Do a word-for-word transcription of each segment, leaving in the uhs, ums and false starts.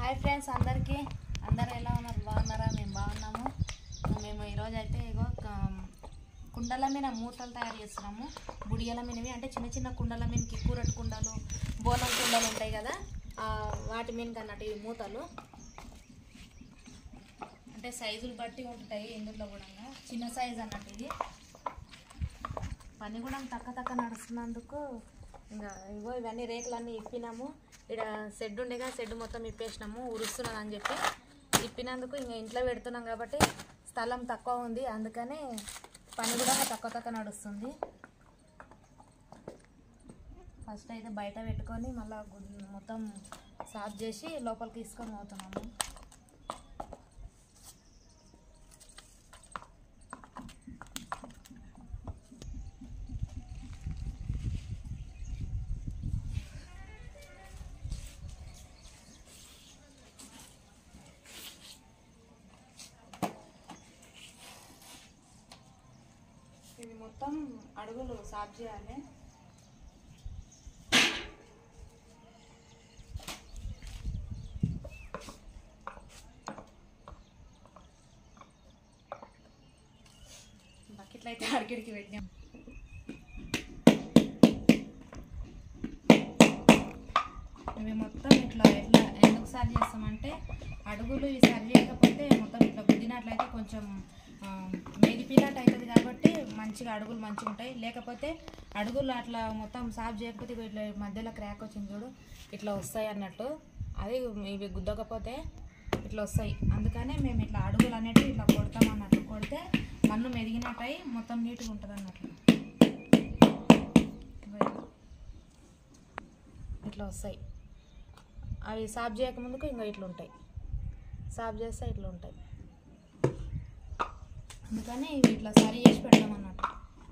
Hi friends, అందరికీ అందరూ ఎలా ఉన్నారు? బాగున్నారా? మేము బాగున్నాము. మేము ఈరోజు అయితే ఇగో కుండల మీద మూతలు తయారు చేస్తున్నాము. బుడియల మీనవి అంటే చిన్న చిన్న కుండల మీదకి కూరటి కుండలు, బోనం కుండలు ఉంటాయి కదా, వాటి మీదకి అన్నట్టు ఈ మూతలు అంటే సైజులు బట్టి ఉంటాయి. ఇందులో కూడా చిన్న సైజు అన్నట్టు ఇది. పని కూడా తక్క తక్క నడుస్తున్నందుకు ఇంకా ఇగో ఇవన్నీ రేకులన్నీ ఇప్పినాము. ఇక్కడ షెడ్ ఉండేగా, షెడ్ మొత్తం ఇప్పేసినాము. ఉరుస్తున్నాను అని చెప్పి ఇప్పినందుకు ఇంకా ఇంట్లో పెడుతున్నాం కాబట్టి స్థలం తక్కువ ఉంది, అందుకని పని కూడా తక్కువ తక్కువ నడుస్తుంది. ఫస్ట్ అయితే బయట పెట్టుకొని మళ్ళీ మొత్తం సాఫ్ చేసి లోపలికి తీసుకొని పోతున్నాము. ఇవి మొత్తం అడుగులు సాఫ్ చేయాలి. బకెట్లు అయితే అడిగిడికి పెట్టాం. ఇవి మొత్తం ఇట్లా ఎట్లా ఎందుకు సరి చేస్తామంటే అడుగులు ఇవి సరి చేయకపోతే మొత్తం ఇట్లా గుద్దినట్లయితే కొంచెం మెదిపినట్టు అవుతుంది కాబట్టి మంచిగా అడుగులు మంచిగా ఉంటాయి. లేకపోతే అడుగులు అట్లా మొత్తం సాఫ్ చేయకపోతే ఇట్లా మధ్యలో క్రాక్ వచ్చింది చూడు, ఇట్లా వస్తాయి అన్నట్టు. అది ఇవి గుద్దకపోతే ఇట్లా వస్తాయి. అందుకనే మేము ఇట్లా అడుగులు అనేవి ఇట్లా కొడతాం అన్నట్టు. కొడితే మన్ను మెదిగినట్టు అయి మొత్తం నీట్గా ఉంటుంది అన్నట్లు. ఇట్లా వస్తాయి. అవి సాఫ్ చేయకముందుకు ఇంకా ఇట్లా ఉంటాయి, సాఫ్ చేస్తే ఇట్లా ఉంటాయి. అందుకని ఇవి ఇట్లా సరి చేసి పెడతాం అన్నట్టు.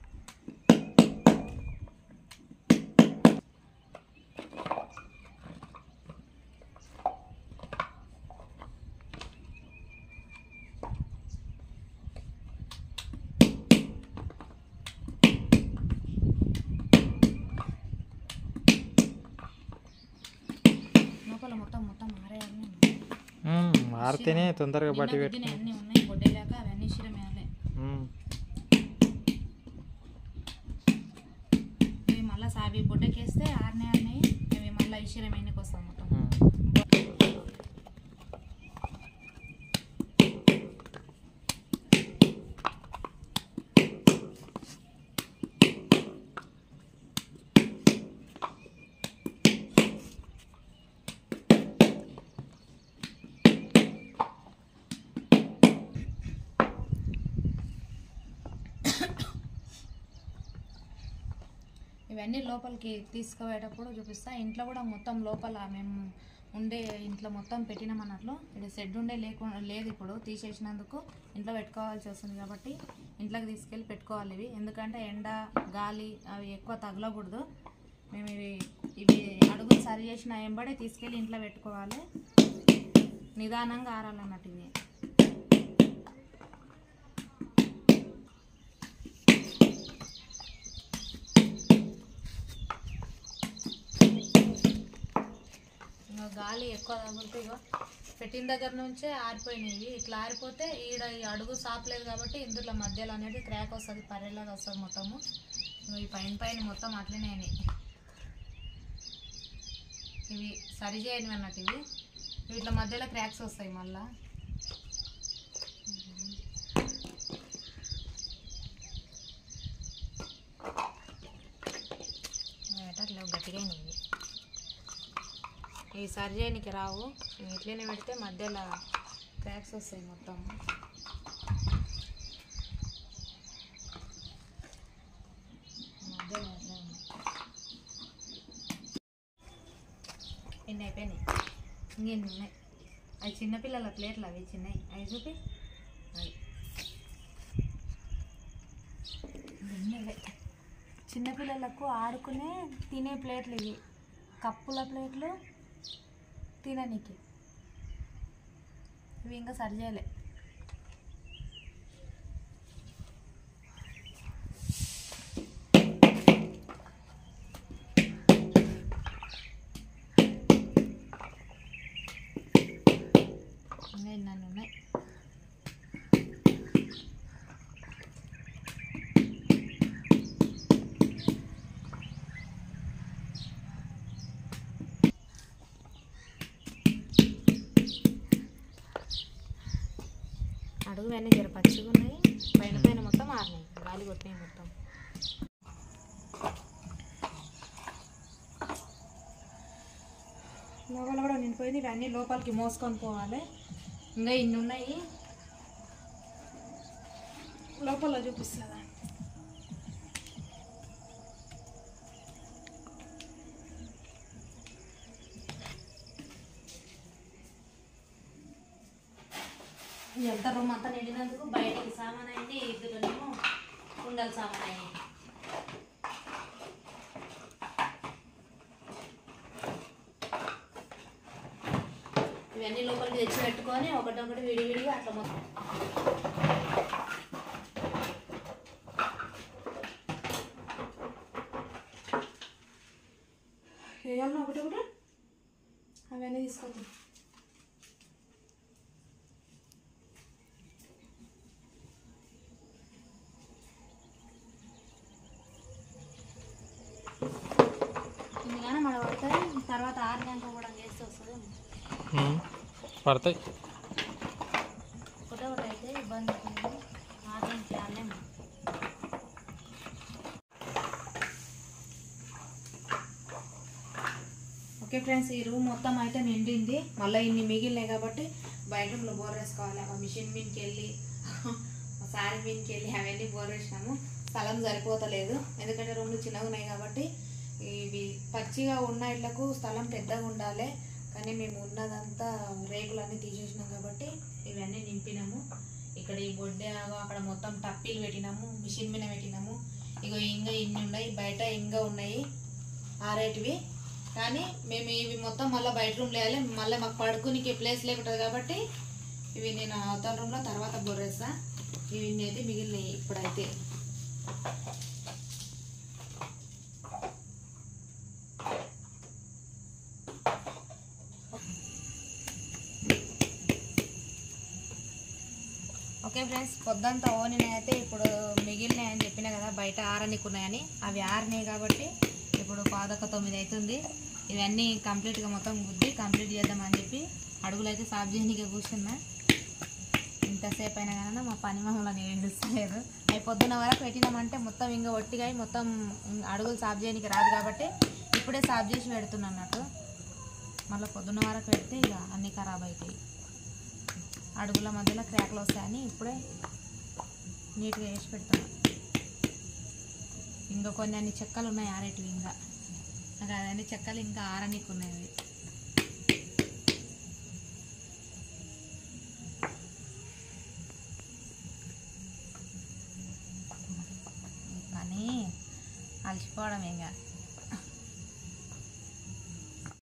లోపల మొత్తం మొత్తం మారేయాలి, మారితేనే తొందరగా బట్టి పెట్టి అన్నీ ఉన్నాయి. బొడ్డేలాక అవన్నీ శిరమేయాలి. ఇవి మళ్ళీ సావి బొడ్డకేస్తే ఆరునే ఆరినాయి. ఇవి మళ్ళీ ఇషిరం ఎన్నికి వస్తాం మొత్తం. ఇవన్నీ లోపలికి తీసుకుపోయేటప్పుడు చూపిస్తా. ఇంట్లో కూడా మొత్తం లోపల మేము ఉండే ఇంట్లో మొత్తం పెట్టినాం అన్నట్లు. ఇది షెడ్ ఉండే లేకుండా లేదు, ఇప్పుడు తీసేసినందుకు ఇంట్లో పెట్టుకోవాల్సి వస్తుంది కాబట్టి ఇంట్లోకి తీసుకెళ్ళి పెట్టుకోవాలి ఇవి. ఎందుకంటే ఎండ గాలి అవి ఎక్కువ తగలకూడదు. మేము ఇవి ఇవి అడుగులు సరి చేసిన ఎంబడే తీసుకెళ్ళి ఇంట్లో పెట్టుకోవాలి. నిదానంగా ఆరాలన్నట్టు ఇవి. గాలి ఎక్కువ తగిలితే ఇగో పెట్టిన దగ్గర నుంచే ఆరిపోయినాయి. ఇట్లా ఆరిపోతే ఈడ ఈ అడుగు సాపలేదు కాబట్టి ఇందులో మధ్యలో అనేది క్రాక్ వస్తుంది, పర్రెలాగా వస్తుంది మొత్తము. ఈ పైన పైన మొత్తం అట్లనే అయినాయి. ఇవి సరి చేయని అన్నట్టు. ఇవి వీటిలో మధ్యలో క్రాక్స్ వస్తాయి మళ్ళా. అట్లా గట్టిగా అయినాయి. ఇవి సరి చేయడానికి రావు, ఇట్లనే పెడితే మధ్యలో క్రాక్స్ వస్తాయి మొత్తం. మధ్యలో ఎన్ని అయిపోయినాయి, ఇంకెన్ని ఉన్నాయి. అవి చిన్నపిల్లల ప్లేట్లు, అవి చిన్నవి. అవి చూపి అవి చిన్నపిల్లలకు ఆడుకునే తినే ప్లేట్లు ఇవి. కప్పుల ప్లేట్లు తిననీకి. ఇవి ఇంకా సరి చేయలే. అడుగు అన్నీ జర పచ్చిగా ఉన్నాయి, పైన పైన మొత్తం ఆరినాయి, గాలి కొట్టినాయి మొత్తం. లోపల కూడా నిండిపోయింది, ఇవన్నీ లోపలికి మోసుకొని పోవాలి. ఇంకా ఇన్ని ఉన్నాయి, లోపల చూపిస్తుందా. ఎంత రూమ్ అంతా నిండినందుకు బయటికి సామాన్ అయింది, ఇద్దరునేమో కుండల సామాన్ అయింది. ఇవన్నీ లోపలికి తెచ్చి పెట్టుకొని ఒకటొకటి విడివిడిగా అట్లా మొత్తం వేయాలన్నా ఒకటి ఒకటి అవన్నీ తీసుకొద్దాం. ఇందుకనే మన పడతాయి, తర్వాత ఆరినాక కూడా చేస్తే వస్తుంది, పడతాయి. ఒకటే ఒకటి అయితే ఇబ్బంది అవుతుంది, ఆరినాక ఆడలేము. ఓకే ఫ్రెండ్స్, ఈ రూమ్ మొత్తం అయితే నిండింది. మళ్ళీ ఇన్ని మిగిలినాయి కాబట్టి బయట రూమ్లో బోర్ వేసుకోవాలి. ఆ మిషన్ మీదకి వెళ్ళి సారీ మీదకి వెళ్ళి అవన్నీ బోర్ వేసినాము. స్థలం సరిపోతలేదు, ఎందుకంటే రూమ్లు చిన్నగా ఉన్నాయి కాబట్టి. ఇవి పచ్చిగా ఉన్న ఇళ్లకు స్థలం పెద్దగా ఉండాలి, కానీ మేము ఉన్నదంతా రేకులన్నీ తీసేసినాం కాబట్టి ఇవన్నీ నింపినాము. ఇక్కడ ఈ బొడ్డే అక్కడ మొత్తం టప్పీలు పెట్టినాము, మిషన్ మీద పెట్టినాము. ఇగో ఇంకా ఇన్ని ఉన్నాయి, బయట ఇంకా ఉన్నాయి ఆరేటివి. కానీ మేము ఇవి మొత్తం మళ్ళీ బయట రూమ్లో వేయాలి, మళ్ళీ మాకు పడుకునికి ప్లేస్ లేకుంటుంది కాబట్టి ఇవి నేను అవతల రూమ్లో తర్వాత బొర్రేస్తా. ఇవి అయితే మిగిలినాయి ఇప్పుడైతే. ఓకే ఫ్రెండ్స్, పొద్దంతా ఓనినాయి అయితే ఇప్పుడు మిగిలినాయి అని చెప్పినా కదా, బయట ఆరనికున్నాయని. అవి ఆరినాయి కాబట్టి ఇప్పుడు పాదొక తొమ్మిది అవుతుంది. ఇవన్నీ కంప్లీట్గా మొత్తం గుద్ది కంప్లీట్ చేద్దామని చెప్పి అడుగులు అయితే సాఫ్ చేయడానికి కూర్చున్నా. ఇంతసేపు అయినా కానీ మా పని మమ్మల్ని నిలుస్తలేదు. అవి పొద్దున్న వరకు పెట్టినామంటే మొత్తం ఇంకా ఒట్టిగా మొత్తం అడుగులు సాఫ్ చేయడానికి రాదు కాబట్టి ఇప్పుడే సాఫ్ చేసి పెడుతున్నా అన్నట్టు. మళ్ళీ పొద్దున్న వరకు పెడితే ఇక అన్నీ ఖరాబ్ అవుతాయి, అడుగుల మధ్యలో క్రాక్లు వస్తాయని ఇప్పుడే నీట్గా వేసి పెడుతున్నా. ఇంకా కొన్ని అన్ని చెక్కలు ఉన్నాయి ఆరేటివి, ఇంకా నాకు అదన్నీ చెక్కలు ఇంకా ఆరనీకి ఉన్నాయి. కానీ అలసిపోవడం ఇంకా